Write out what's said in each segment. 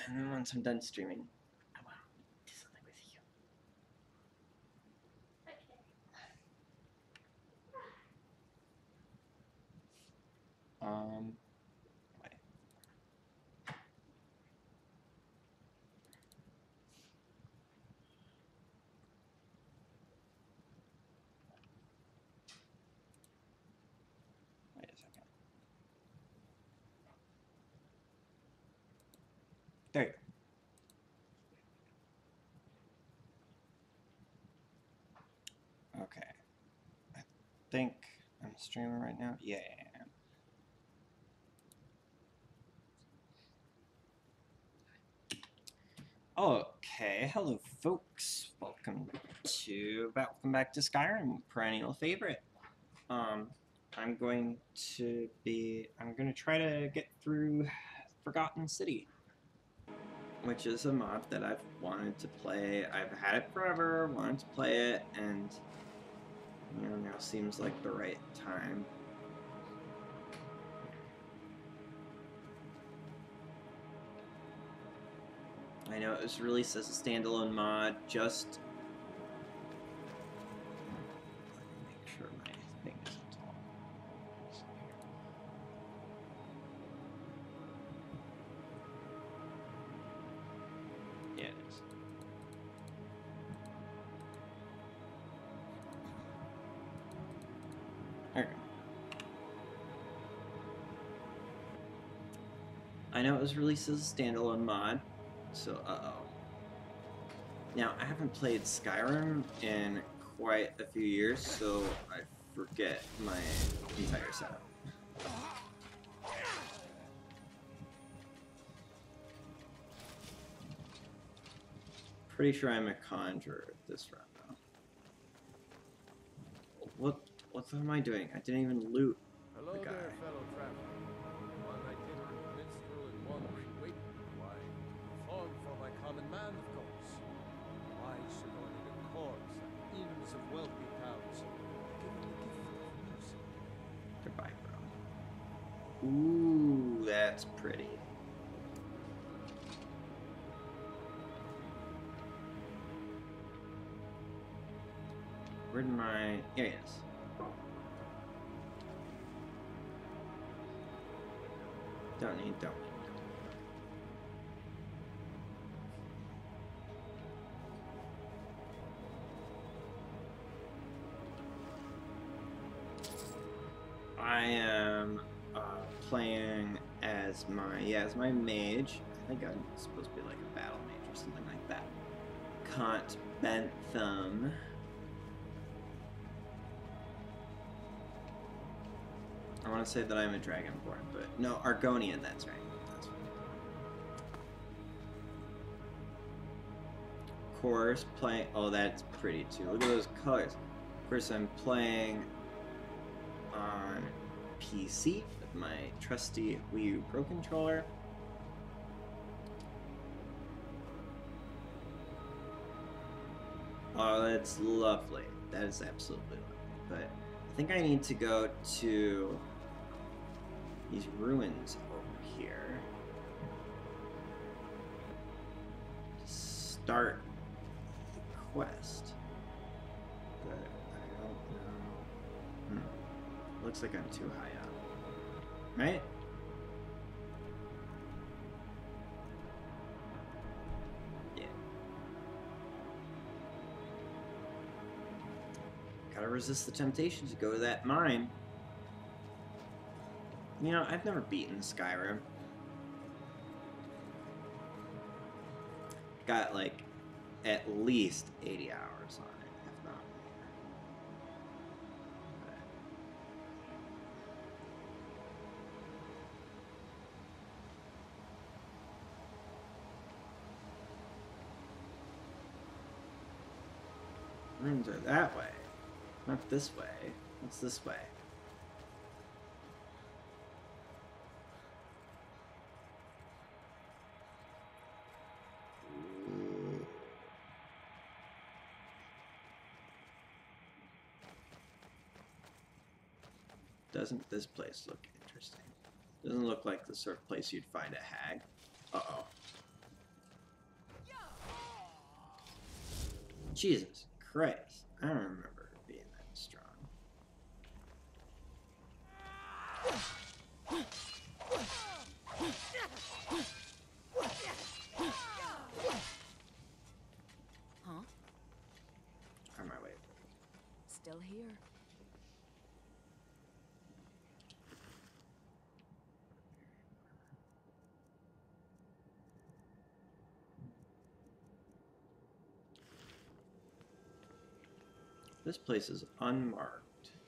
And then once I'm done streaming, I want to do something with you. Wait. Wait a second. There you go. Okay. I think I'm streaming right now. Yeah. Okay, hello folks. Welcome back to Skyrim, perennial favorite. I'm going to try to get through Forgotten City, which is a mod that I've wanted to play. I've had it forever, wanted to play it, and now seems like the right time. I know it was released as a standalone mod, just... Let me make sure my thing isn't all... Yeah, it is. There we go. I know it was released as a standalone mod, so uh-oh. Now, I haven't played Skyrim in quite a few years, so I forget my entire setup. Pretty sure I'm a conjurer this run, though. What am I doing? I didn't even loot Hello the guy. there, fellow traveler. One itinerant minstrel and wandering wait, why, fawn for my common man, of course. Why surrounded in courts and inns of wealthy towns, given the gift of music. Goodbye, bro. Ooh, that's pretty. Where'd my... Here he is. Don't need. I am playing as my mage. I think I'm supposed to be like a battle mage or something like that. Kant Bentham. I want to say that I'm a dragonborn, but no, Argonian. That's right. Of course, playing. Oh, that's pretty too. Look at those colors. Of course, I'm playing on PC with my trusty Wii U Pro Controller. Oh, that's lovely. That is absolutely lovely. But I think I need to go to these ruins over here to start the quest. But I don't know. Looks like I'm too high up. Right? Yeah. Gotta resist the temptation to go to that mine. You know, I've never beaten Skyrim. Got like at least 80 hours on it, if not more. Rooms are that way, not this way. What's this way? Doesn't this place look interesting? Doesn't look like the sort of place you'd find a hag. Uh-oh. Jesus Christ. I don't remember it being that strong. Huh? On my way. Still here. This place is unmarked.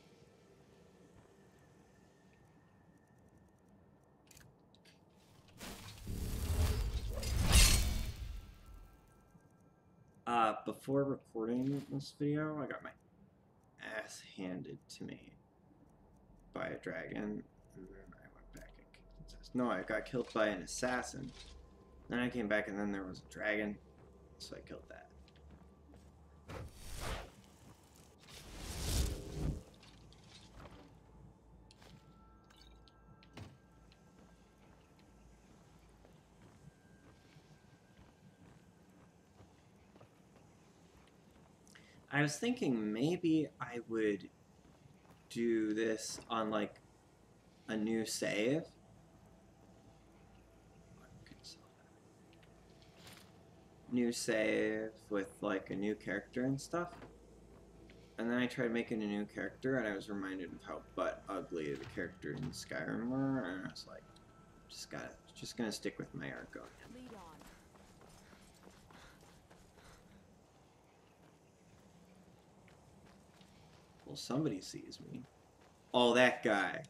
Before recording this video, I got my ass handed to me by a dragon, and then I went back and killed it. No, I got killed by an assassin. Then I came back and then there was a dragon, so I killed that. I was thinking maybe I would do this on like a new save. New save with like a new character and stuff. And then I tried making a new character and I was reminded of how butt ugly the characters in Skyrim were, and I was like, just gonna stick with my Argo. Lead on. Well, somebody sees me. Oh, that guy.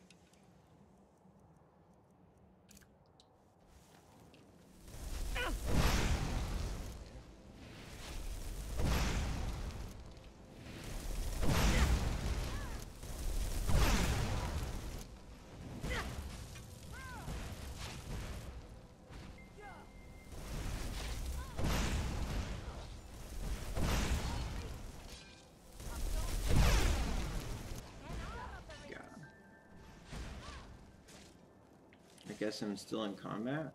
I guess I'm still in combat.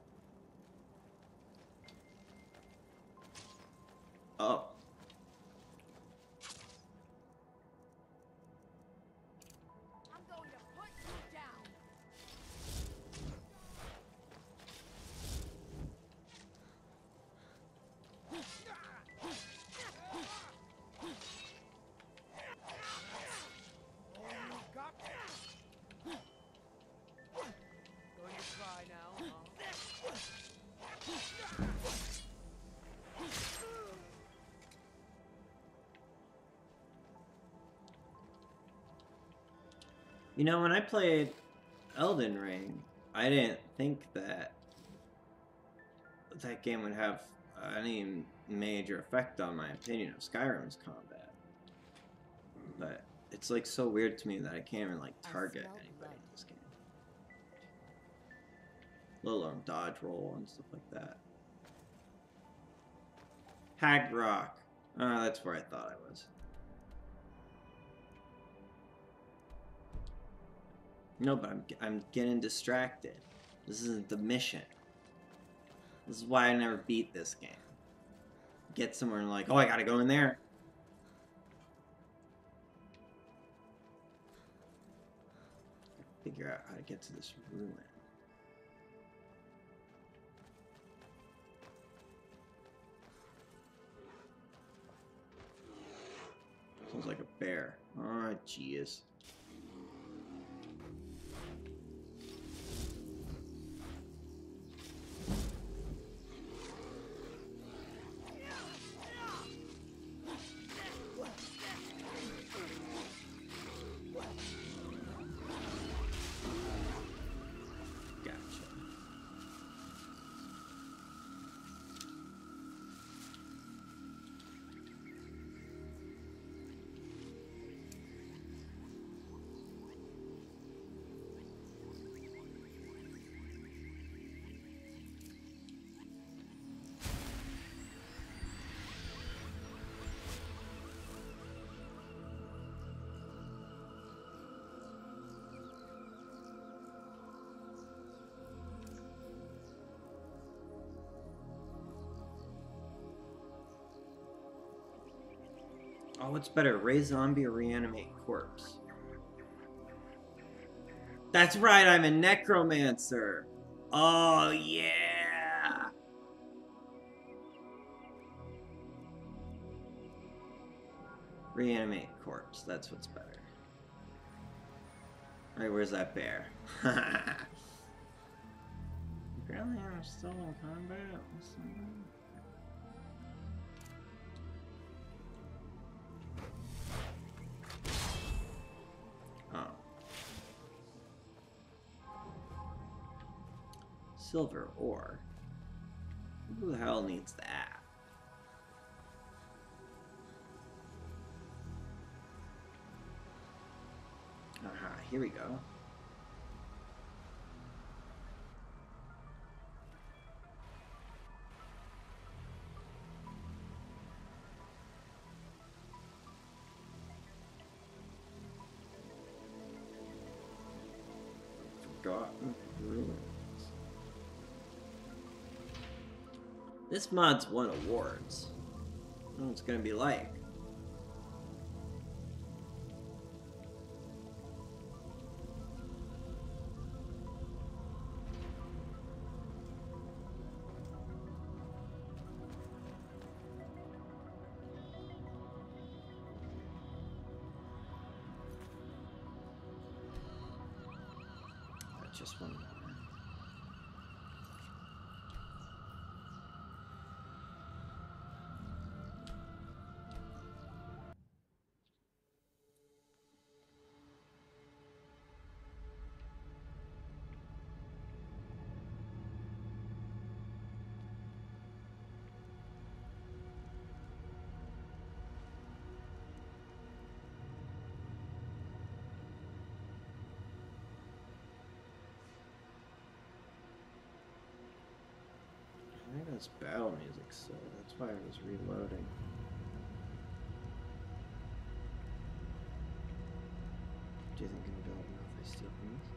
Oh. I'm going to put you down. Going to try now, huh? You know, when I played Elden Ring, I didn't think that that game would have any major effect on my opinion of Skyrim's combat. But it's like so weird to me that I can't even like target smell anybody blood. in this game. Let alone dodge roll and stuff like that. Hag Rock. That's where I thought I was. No, but I'm getting distracted. This isn't the mission. This is why I never beat this game. Get somewhere and like, oh, I gotta go in there. Figure out how to get to this ruin. Sounds like a bear. Oh, jeez. Gotcha. Oh, what's better, raise zombie or reanimate corpse? That's right, I'm a necromancer. Oh, yeah. Reanimate corpse, that's what's better. Alright, where's that bear? Apparently I'm still in combat. Oh. Silver ore. Who the hell needs that? Aha, here we go. Forgotten Ruins. This mod's won awards. I don't know what it's gonna be like. Just one more. I think that's battle music, so that's why I was reloading. Do you think I'm building enough I steal from this?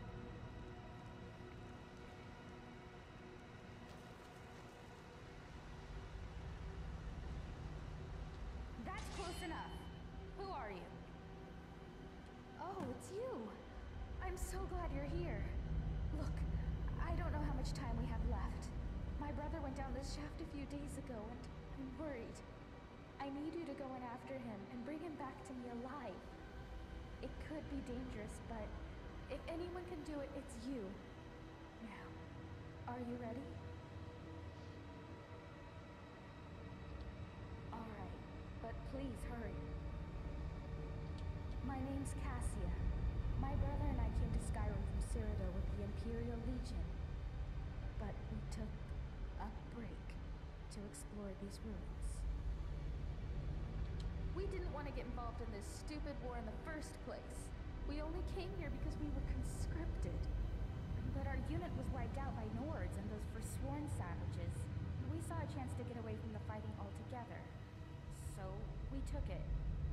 That's close enough. Who are you? Oh, it's you. I'm so glad you're here. Look, I don't know how much time we have left. My brother went down this shaft a few days ago, and I'm worried. I need you to go in after him and bring him back to me alive. It could be dangerous, but if anyone can do it, it's you. Now, are you ready? Alright, but please hurry. My name's Cassia. My brother and I came to Skyrim from Cyrodiil with the Imperial Legion. But we took a break to explore these ruins. We didn't want to get involved in this stupid war in the first place. We only came here because we were conscripted. But our unit was wiped out by Nords and those forsworn savages. We saw a chance to get away from the fighting altogether. So, we took it.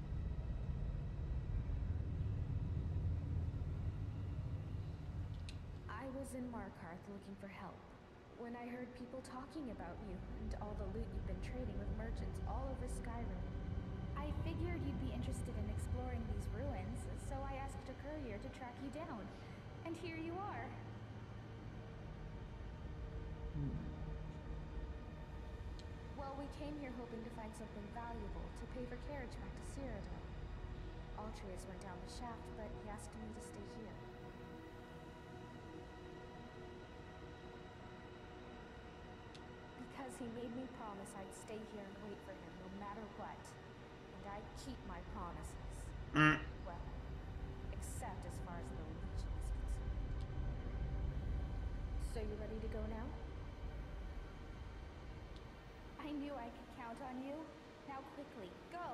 I was in Markarth looking for help when I heard people talking about you and all the loot you've been trading with merchants all over Skyrim. I figured you'd be interested in exploring these ruins, so I asked a courier to track you down. And here you are. Well, we came here hoping to find something valuable to pay for carriage back to Cyrodiil. Altruis went down the shaft, but he asked me to stay here. Because he made me promise I'd stay here and wait for him no matter what. And I keep my promises. Well, except as far as the Legion is concerned. So you ready to go now? I knew I could count on you. Now quickly, go!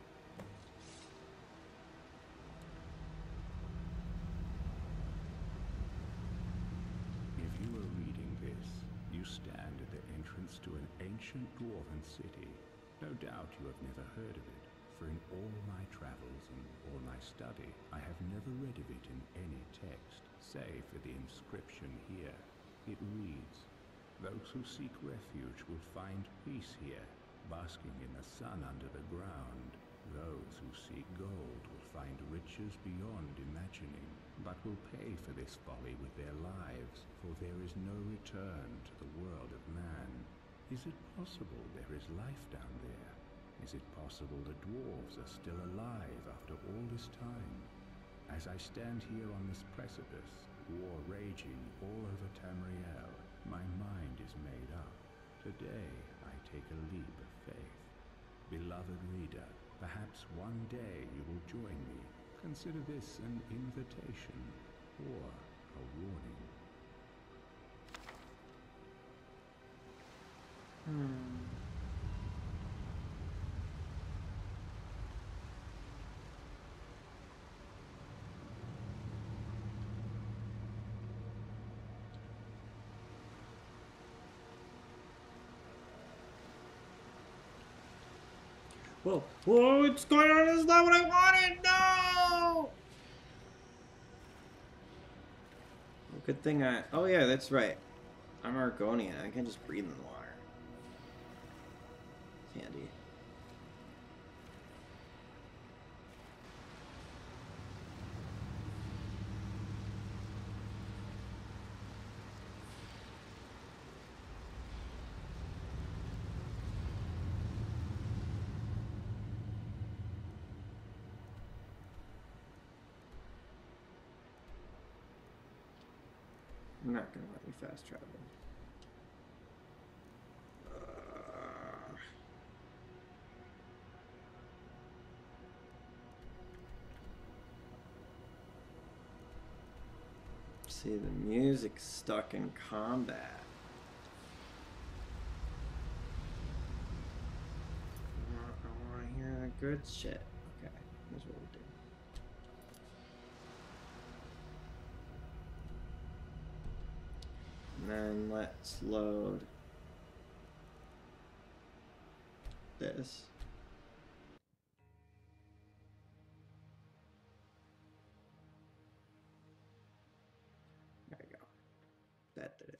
If you are reading this, you stand at the entrance to an ancient dwarven city. No doubt you have never heard of it, for in all my travels and all my study, I have never read of it in any text, save for the inscription here. It reads, "Those who seek refuge will find peace here, basking in the sun under the ground. Those who seek gold will find riches beyond imagining, but will pay for this folly with their lives, for there is no return to the world of man. Is it possible there is life down there? Is it possible the dwarves are still alive after all this time? As I stand here on this precipice, war raging all over Tamriel, my mind is made up. Today I take a leap of faith. Beloved reader, perhaps one day you will join me. Consider this an invitation or a warning. Whoa, whoa, what's going on? This is not what I wanted! No! Well, good thing oh yeah, that's right. I'm Argonian. I can just breathe in the water. It's handy. I'm not gonna let me fast travel. See, the music's stuck in combat. I want to hear the good shit. Okay, here's what we'll do. And then let's load this. There we go. That did it.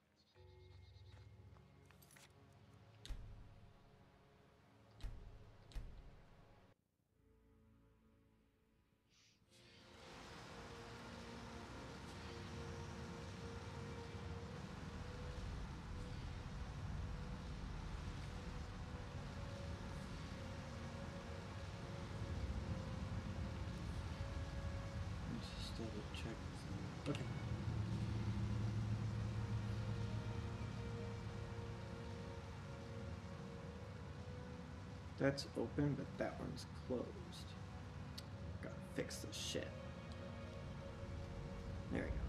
Let's just double check. Okay. That's open, but that one's closed. Gotta fix this shit. There we go.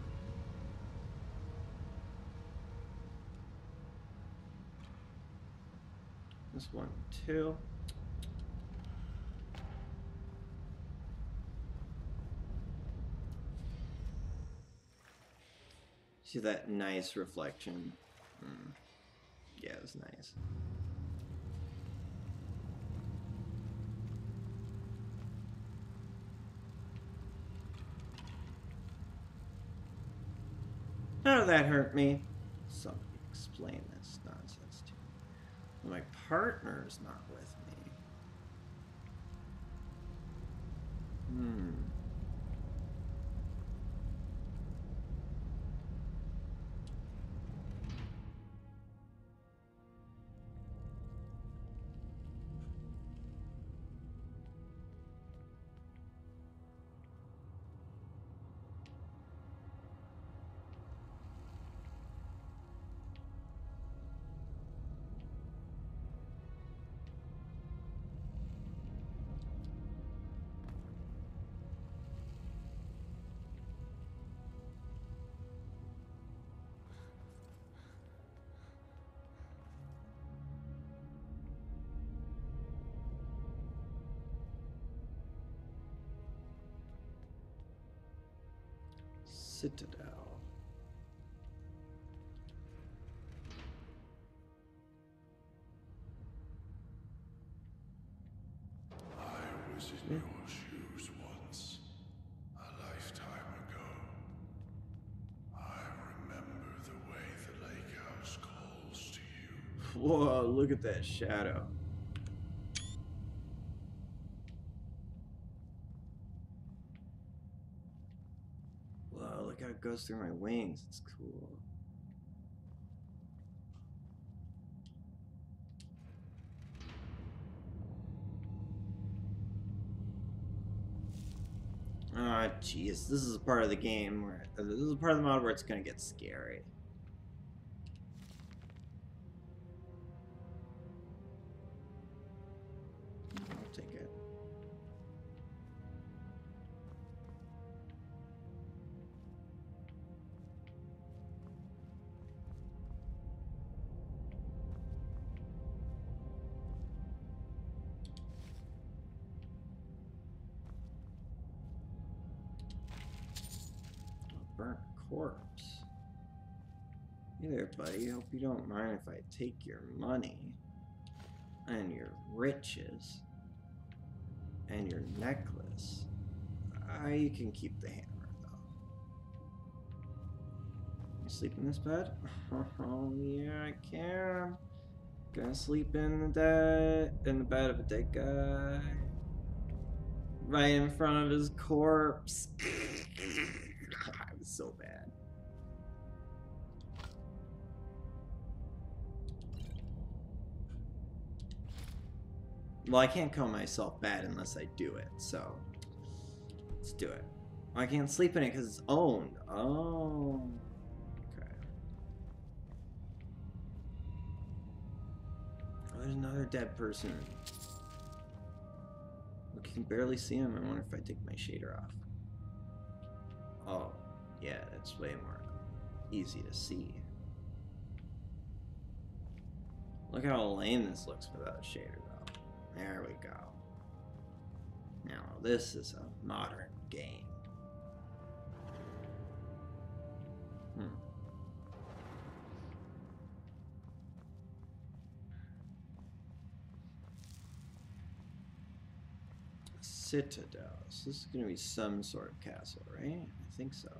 This one, too. See that nice reflection? Yeah, it was nice. How did that hurt me? Somebody explain this nonsense to me. My partner's not with me. Citadel. I was in your shoes once, a lifetime ago. I remember the way the lake house calls to you. Whoa, look at that shadow. goes through my wings. It's cool. Ah, jeez. This is a part of the game where this is a part of the mod where it's gonna get scary. I'll take it. Burnt corpse. Hey there, buddy. Hope you don't mind if I take your money and your riches and your necklace. You can keep the hammer, though. You sleep in this bed? Oh yeah, I can. Gonna sleep in the bed of a dead guy, right in front of his corpse. It was so bad. Well, I can't call myself bad unless I do it, so let's do it. I can't sleep in it because it's owned. Oh, okay. Oh, there's another dead person. Look, you can barely see him. I wonder if I take my shader off. Oh, yeah, that's way more easy to see. Look how lame this looks without a shader, though. There we go. Now, this is a modern game. Citadel. So this is going to be some sort of castle, right? I think so.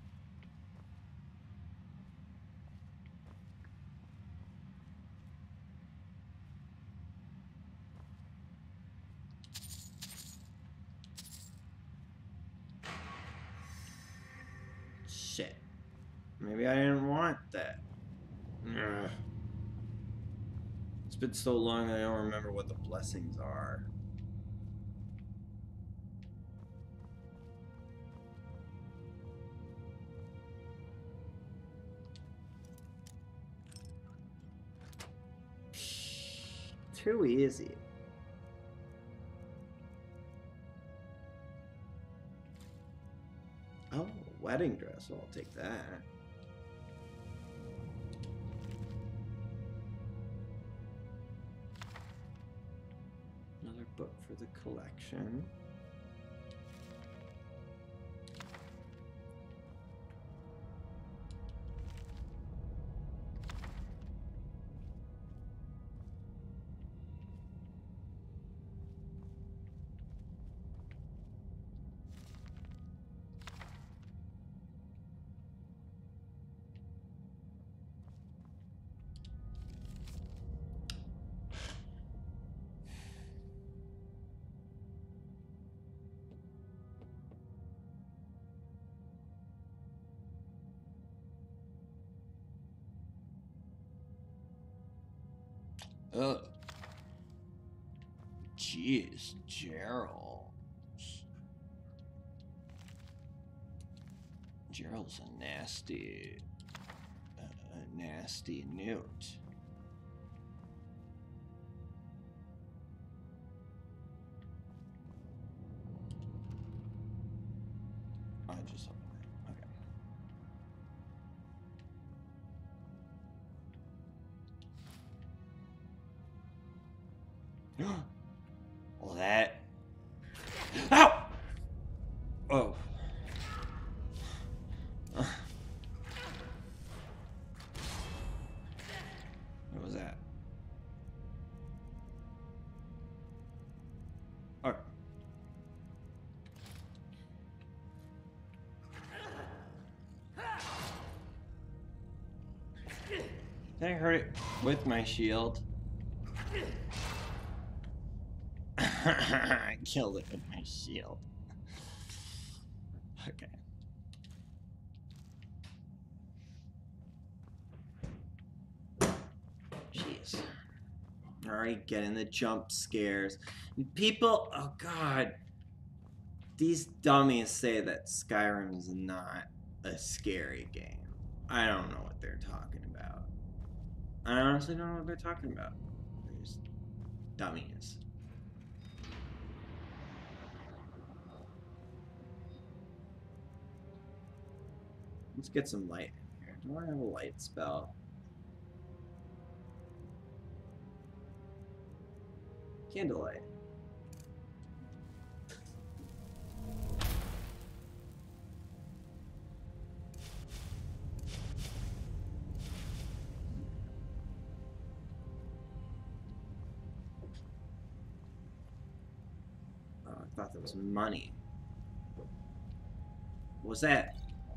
Shit. Maybe I didn't want that. Ugh. It's been so long I don't remember what the blessings are. Too easy. Oh, wedding dress. Well, I'll take that. Another book for the collection. Ugh. Jeez, Gerald. Gerald's a nasty newt. I just opened it. Okay. Well, that. Ow! Oh. What was that? Oh. Did I hurt it with my shield? I killed it with my shield. Okay. Alright. Already getting the jump scares. People, oh god. These dummies say that Skyrim is not a scary game. I don't know what they're talking about. I honestly don't know what they're talking about. They're just dummies. Let's get some light in here. Do I have a light spell? Candlelight. Oh, I thought that was money. What was that?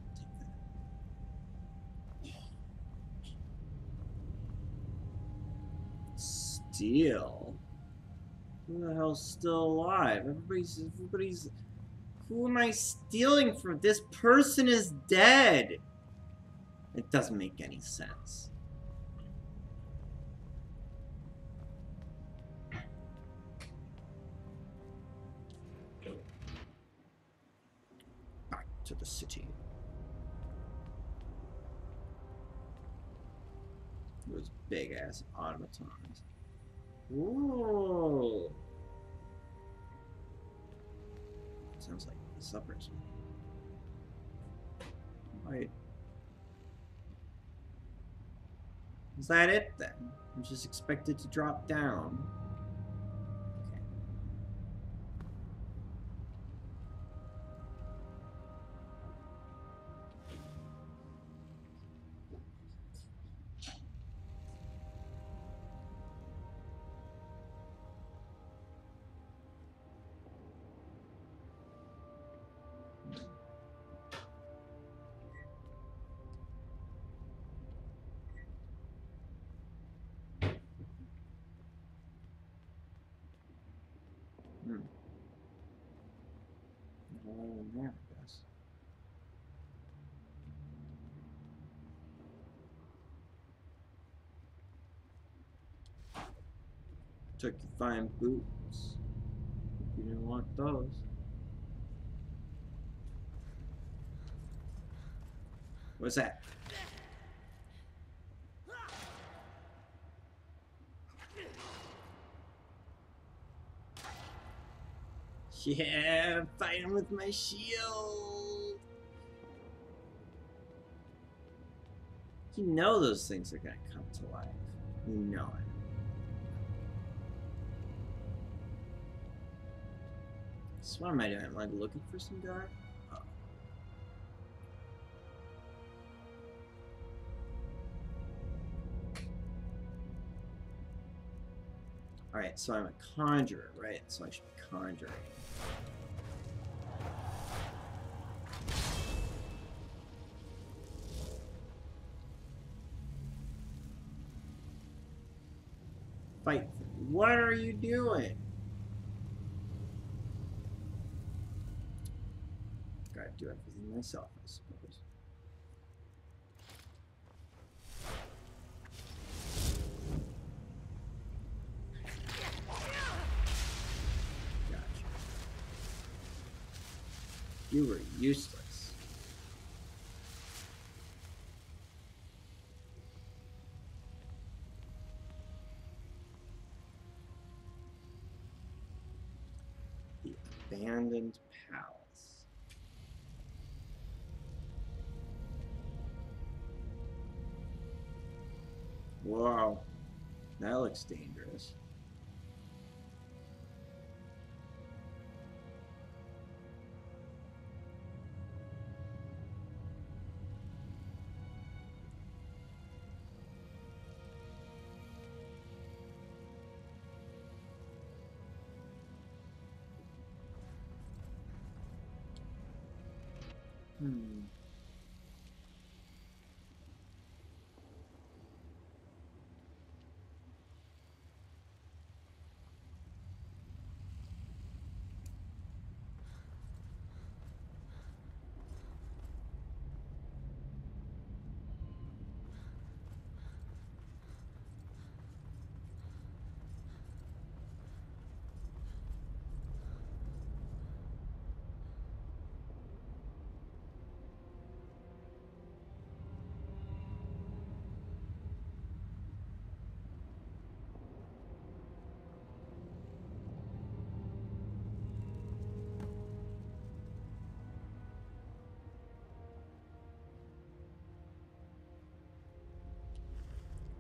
Steel? Who the hell's still alive? Everybody's. Who am I stealing from? This person is dead. It doesn't make any sense. Back to the city. Those big ass automatons. Whoa. Sounds like suppers. Right. Is that it then? I'm just expected to drop down. Okay. There, I guess. Took your fine boots. You didn't want those. What's that? Yeah, fighting with my shield. You know those things are gonna come to life. You know it. So what am I doing? Am I looking for some guy? Oh. Alright, so I'm a conjurer, right? So I should be conjuring. Fight. What are you doing? Gotta do everything myself, I suppose. Gotcha. You were useless. Abandoned palace. Whoa, that looks dangerous.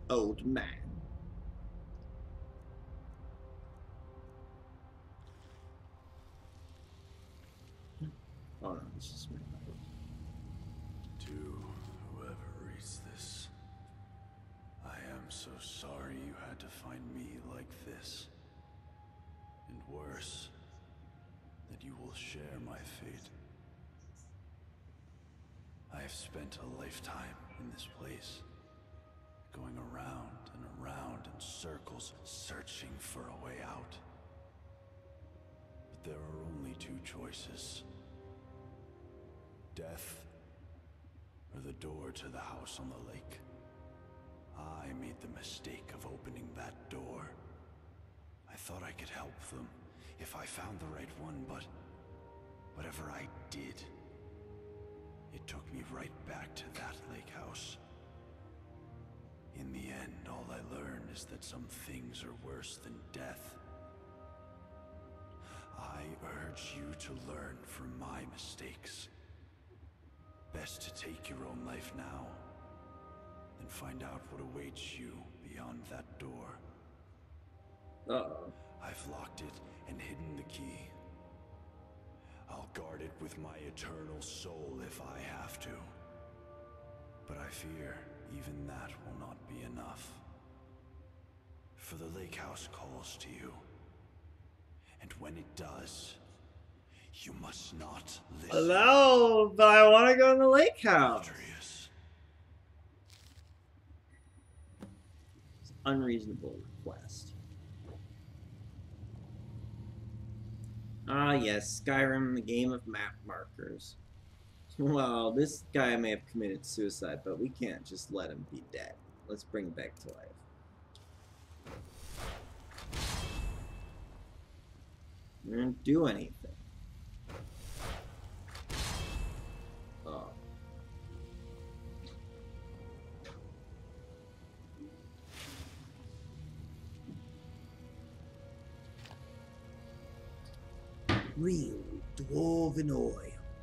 old man. Oh no, this is me. To whoever reads this, I am so sorry you had to find me like this. And worse, that you will share my fate. I have spent a lifetime in this place, going around and around in circles, searching for a way out. But there are only two choices. Death, or the door to the house on the lake. I made the mistake of opening that door. I thought I could help them if I found the right one, but whatever I did, it took me right back to that lake house. In the end, all I learned is that some things are worse than death. I urge you to learn from my mistakes. Best to take your own life now, and find out what awaits you beyond that door. Uh-oh. I've locked it and hidden the key. I'll guard it with my eternal soul if I have to. But I fear even that will not be enough. For the lake house calls to you. And when it does, you must not listen. No, but I want to go in the lake house. Atreus. It's an unreasonable request. Ah, yes, Skyrim, the game of map markers. Well, this guy may have committed suicide, but we can't just let him be dead. Let's bring him back to life. We didn't do anything. Oh. Real dwarven oil.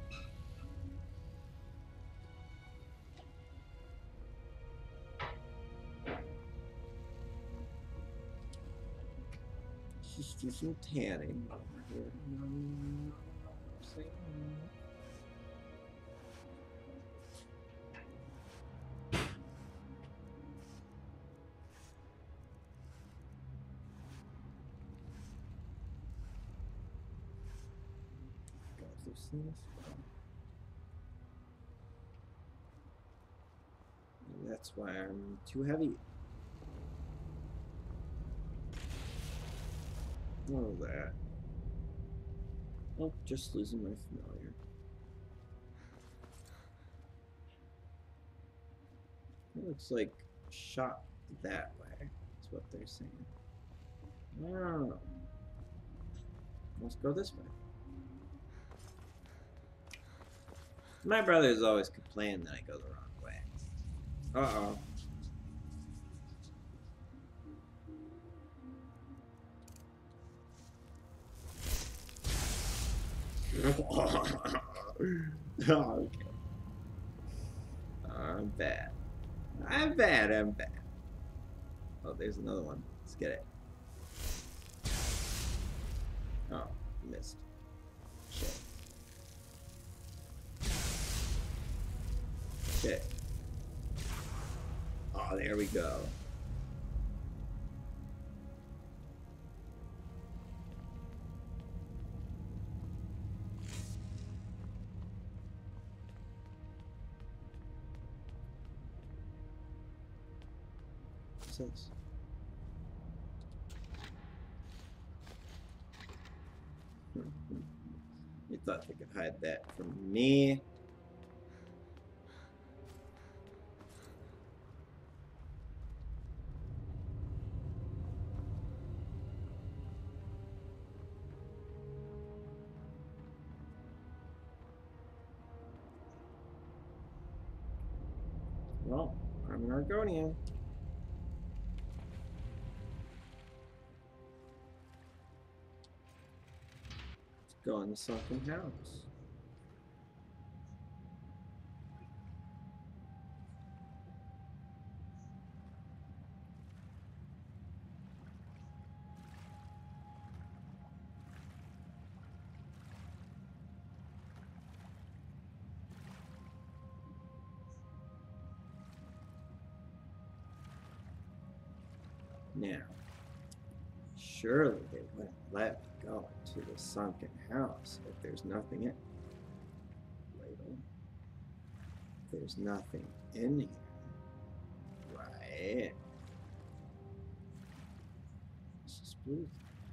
Just do some tanning over here. That's why I'm too heavy. Oh, that. Oh, just losing my familiar. It looks like shot that way. That's what they're saying. Oh. Let's go this way. My brothers always complain that I go the wrong way. Uh-oh. Oh, okay. I'm bad. I'm bad. I'm bad. Oh, there's another one. Let's get it. Oh, missed. Shit. Shit. Oh, there we go. What's this? You thought they could hide that from me? Well, I'm an Argonian. Let's go in the sunken house. Now, surely they wouldn't let me go into the sunken house if there's nothing in it. Ladle. There's nothing in here. Right. This is blue.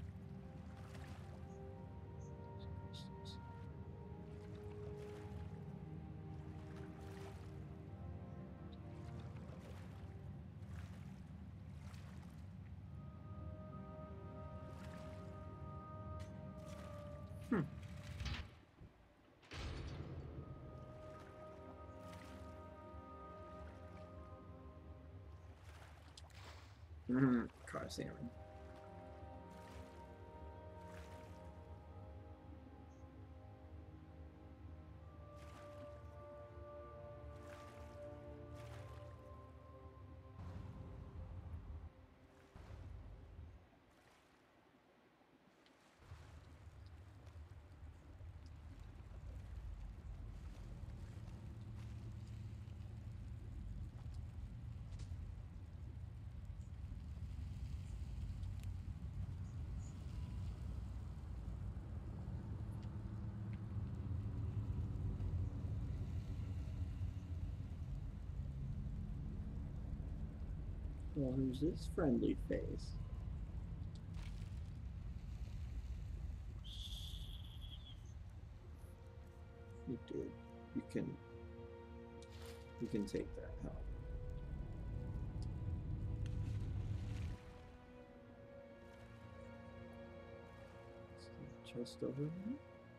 Car salmon. Well, who's this friendly face? You dude, you can take that help. Chest over here.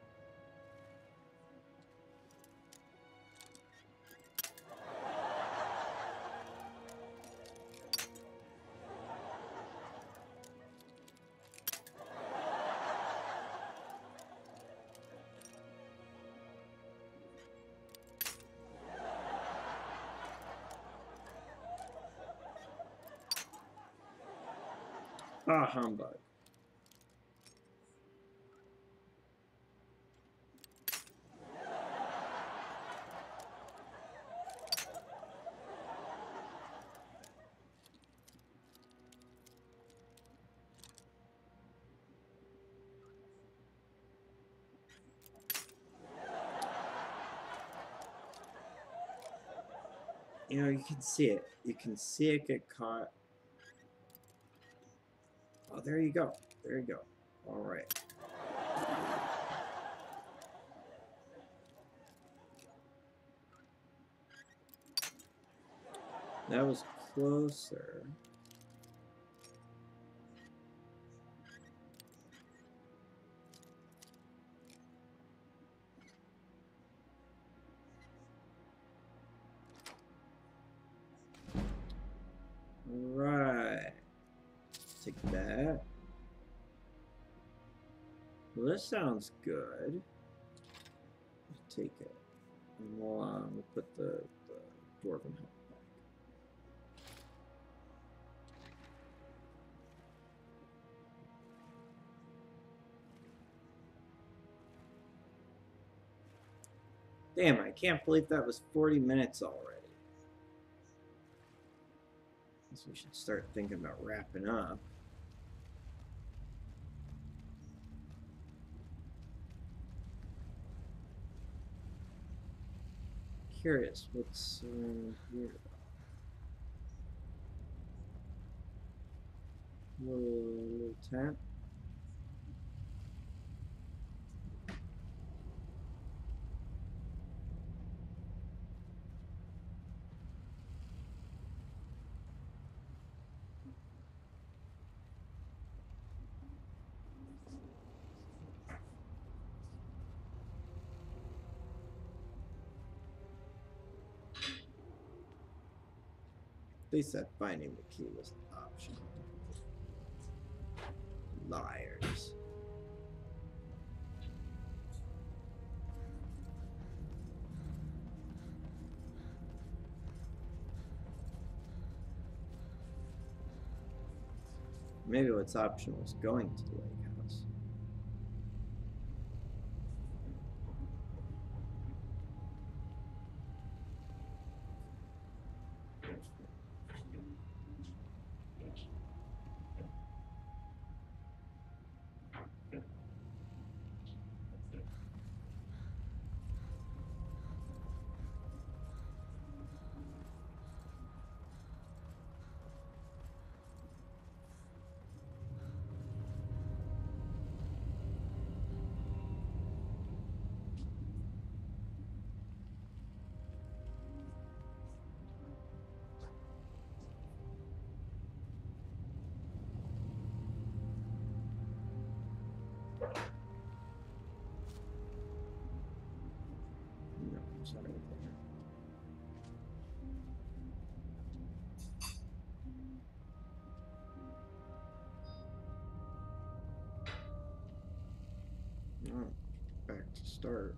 Ah, humbug. You know, you can see it. You can see it get caught. Oh, there you go. There you go. All right. That was closer. Right. Take that. Well, this sounds good. Take it. And we'll put the dwarven help back. Damn, I can't believe that was 40 minutes already. Guess we should start thinking about wrapping up. Curious, what's here? Little tent. They said finding the key was optional. Liars. Maybe what's optional is going to the lake house. start.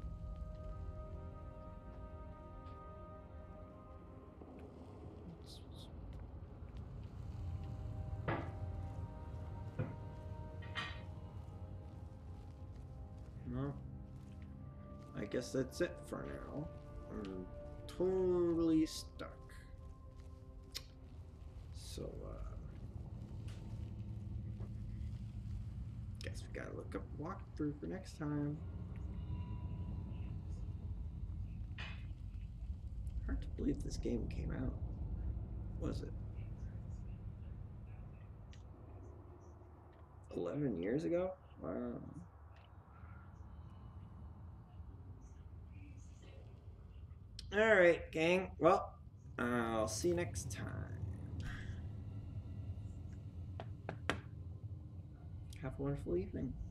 No. I guess that's it for now. I'm totally stuck. So, guess we gotta look up walkthrough for next time. Hard to believe this game came out. Was it 11 years ago? Wow. Alright, gang. Well, I'll see you next time. Have a wonderful evening.